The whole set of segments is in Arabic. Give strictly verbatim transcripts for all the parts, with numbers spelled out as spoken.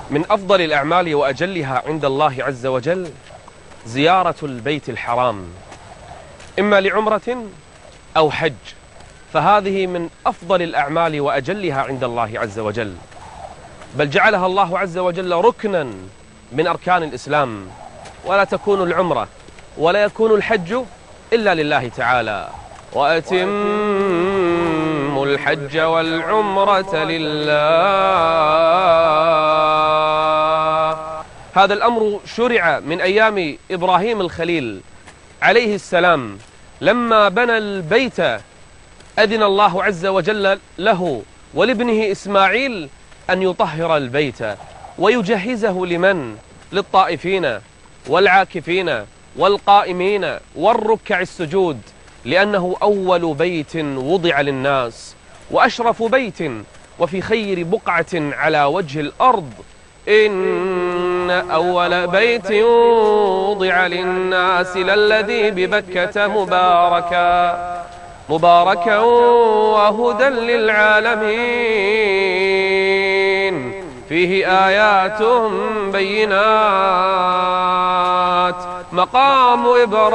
من أفضل الأعمال وأجلها عند الله عز وجل زيارة البيت الحرام، إما لعمرة أو حج، فهذه من أفضل الأعمال وأجلها عند الله عز وجل، بل جعلها الله عز وجل ركنا من أركان الإسلام، ولا تكون العمرة ولا يكون الحج إلا لله تعالى. وأتموا الحج والعمرة لله. هذا الأمر شرع من أيام إبراهيم الخليل عليه السلام، لما بنى البيت أذن الله عز وجل له ولابنه إسماعيل أن يطهر البيت ويجهزه لمن؟ للطائفين والعاكفين والقائمين والركع السجود، لأنه أول بيت وضع للناس وأشرف بيت وفي خير بقعة على وجه الأرض. إن أول بيت وضع للناس للذي ببكة مباركا مباركا وهدى للعالمين، فيه آيات بينات مقام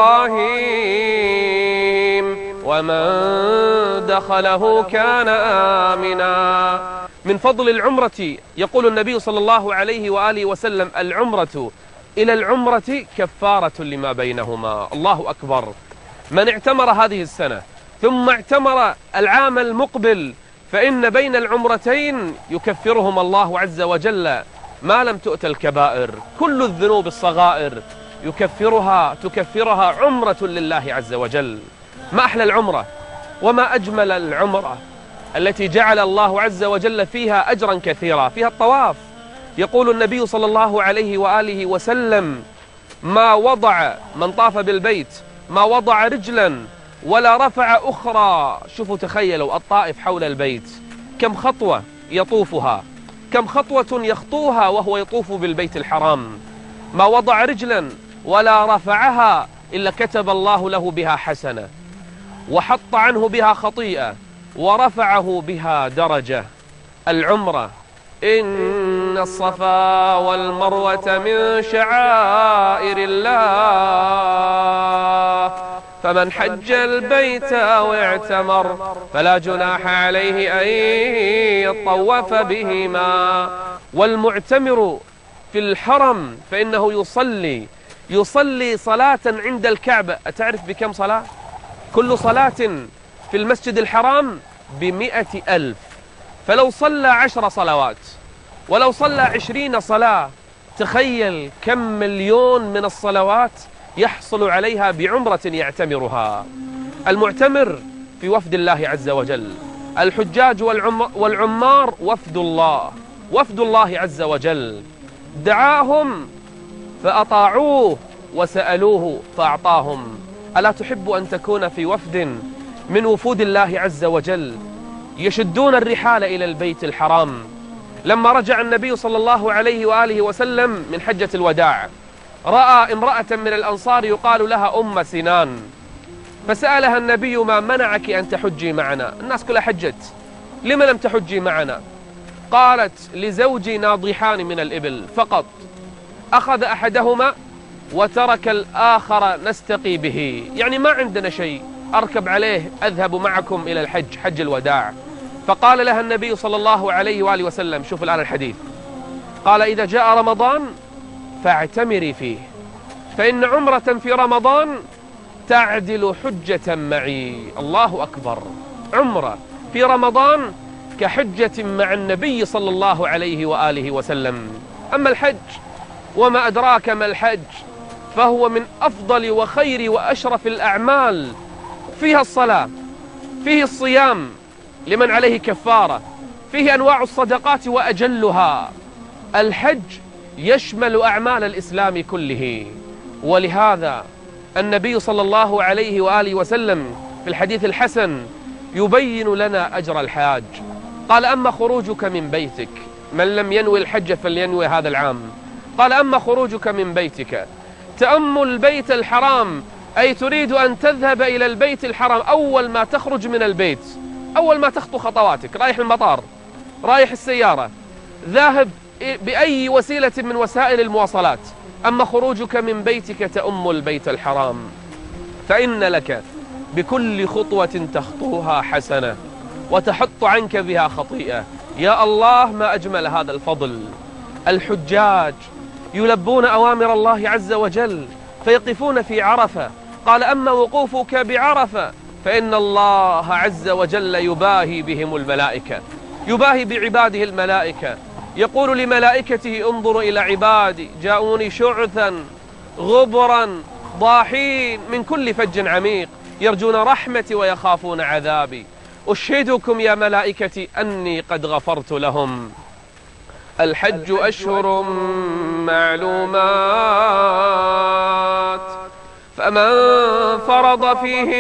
إبراهيم ومن دخله كان آمنا. من فضل العمرة يقول النبي صلى الله عليه وآله وسلم: العمرة إلى العمرة كفارة لما بينهما. الله أكبر. من اعتمر هذه السنة ثم اعتمر العام المقبل فإن بين العمرتين يكفرهم الله عز وجل ما لم تؤت الكبائر. كل الذنوب الصغائر يكفرها تكفرها عمرة لله عز وجل. ما أحلى العمرة وما أجمل العمرة التي جعل الله عز وجل فيها أجرا كثيرا، فيها الطواف. يقول النبي صلى الله عليه وآله وسلم: ما وضع من طاف بالبيت ما وضع رجلا ولا رفع أخرى. شوفوا تخيلوا الطائف حول البيت كم خطوة يطوفها، كم خطوة يخطوها وهو يطوف بالبيت الحرام. ما وضع رجلا ولا رفعها إلا كتب الله له بها حسنة وحط عنه بها خطيئة ورفعه بها درجة. العمرة إن الصفا والمروة من شعائر الله، فمن حج البيت أو اعتمر فلا جناح عليه أن يطوف بهما. والمعتمر في الحرم فإنه يصلي يصلي صلاة عند الكعبة. أتعرف بكم صلاة؟ كل صلاة في المسجد الحرام بمئة ألف. فلو صلى عشر صلوات ولو صلى عشرين صلاة، تخيل كم مليون من الصلوات يحصل عليها بعمرة يعتمرها. المعتمر في وفد الله عز وجل، الحجاج والعمار وفد الله وفد الله عز وجل. دعاهم فأطاعوه وسألوه فأعطاهم. ألا تحب أن تكون في وفد من وفود الله عز وجل يشدون الرحال إلى البيت الحرام؟ لما رجع النبي صلى الله عليه وآله وسلم من حجة الوداع رأى امرأة من الأنصار يقال لها أم سنان، فسألها النبي: ما منعك أن تحجي معنا؟ الناس كلها حجت، لما لم تحجي معنا؟ قالت: لزوجي ناضحان من الإبل فقط، أخذ أحدهما وترك الآخر نستقي به، يعني ما عندنا شيء أركب عليه أذهب معكم إلى الحج، حج الوداع. فقال لها النبي صلى الله عليه وآله وسلم، شوف الآن الحديث، قال: إذا جاء رمضان فاعتمري فيه، فإن عمرة في رمضان تعدل حجة معي. الله أكبر. عمرة في رمضان كحجة مع النبي صلى الله عليه وآله وسلم. أما الحج وما أدراك ما الحج، فهو من أفضل وخير وأشرف الأعمال. فيها الصلاة، فيه الصيام لمن عليه كفارة، فيه أنواع الصدقات وأجلها. الحج يشمل أعمال الإسلام كله، ولهذا النبي صلى الله عليه وآله وسلم في الحديث الحسن يبين لنا أجر الحاج. قال: أما خروجك من بيتك، من لم ينوي الحج فلينوي هذا العام. قال: أما خروجك من بيتك تأمل البيت الحرام، أي تريد أن تذهب إلى البيت الحرام أول ما تخرج من البيت، أول ما تخطو خطواتك، رايح المطار، رايح السيارة، ذاهب بأي وسيلة من وسائل المواصلات. أما خروجك من بيتك تأم البيت الحرام، فإن لك بكل خطوة تخطوها حسنة وتحط عنك بها خطيئة. يا الله ما أجمل هذا الفضل. الحجاج يلبون أوامر الله عز وجل فيقفون في عرفة. قال أما وقوفك بعرفة فإن الله عز وجل يباهي بهم الملائكة، يباهي بعباده الملائكة، يقول لملائكته انظروا إلى عبادي جاءوني شعثا غبرا ضاحين من كل فج عميق يرجون رحمتي ويخافون عذابي. أشهدكم يا ملائكتي أني قد غفرت لهم. الحج أشهر معلومات فمن فرض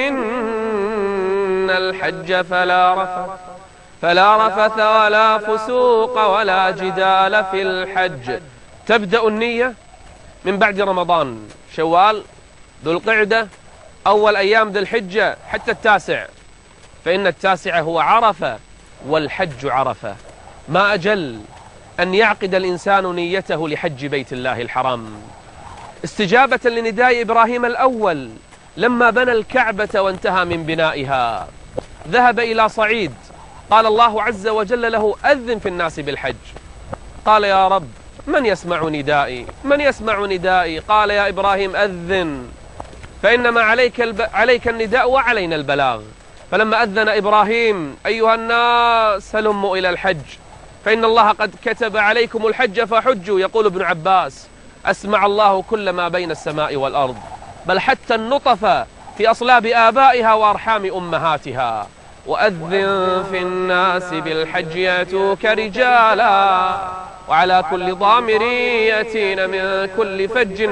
فيهن الحج فلا رفث فلا رفث ولا فسوق ولا جدال في الحج. تبدأ النية من بعد رمضان، شوال، ذو القعدة، أول أيام ذي الحجة حتى التاسع، فإن التاسع هو عرفة والحج عرفة. ما أجل أن يعقد الإنسان نيته لحج بيت الله الحرام استجابة لنداء إبراهيم الأول لما بنى الكعبة وانتهى من بنائها. ذهب إلى صعيد، قال الله عز وجل له أذن في الناس بالحج. قال يا رب من يسمع ندائي؟ من يسمع ندائي؟ قال يا إبراهيم أذن، فإنما عليك, الب... عليك النداء وعلينا البلاغ. فلما أذن إبراهيم أيها الناس هلموا إلى الحج فإن الله قد كتب عليكم الحج فحجوا. يقول ابن عباس أسمع الله كل ما بين السماء والأرض، بل حتى النطفة في أصلاب آبائها وأرحام أمهاتها. وأذن في الناس بالحج يأتوك رجالا وعلى كل ضامر يأتين من كل فج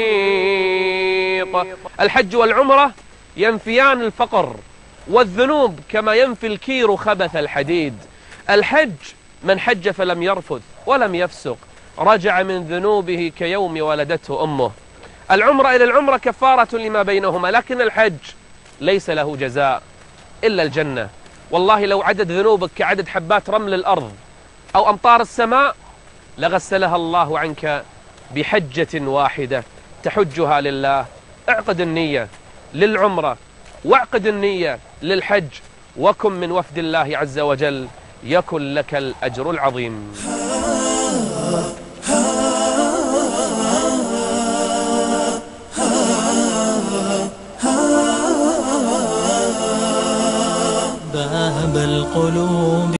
عميق. الحج والعمرة ينفيان الفقر والذنوب كما ينفي الكير خبث الحديد. الحج من حج فلم يرفث ولم يفسق رجع من ذنوبه كيوم ولدته أمه. العمرة إلى العمرة كفارة لما بينهما، لكن الحج ليس له جزاء إلا الجنة. والله لو عدد ذنوبك كعدد حبات رمل الأرض أو أمطار السماء لغسلها الله عنك بحجة واحدة تحجها لله. اعقد النية للعمرة واعقد النية للحج وكن من وفد الله عز وجل يكن لك الأجر العظيم. باب القلوب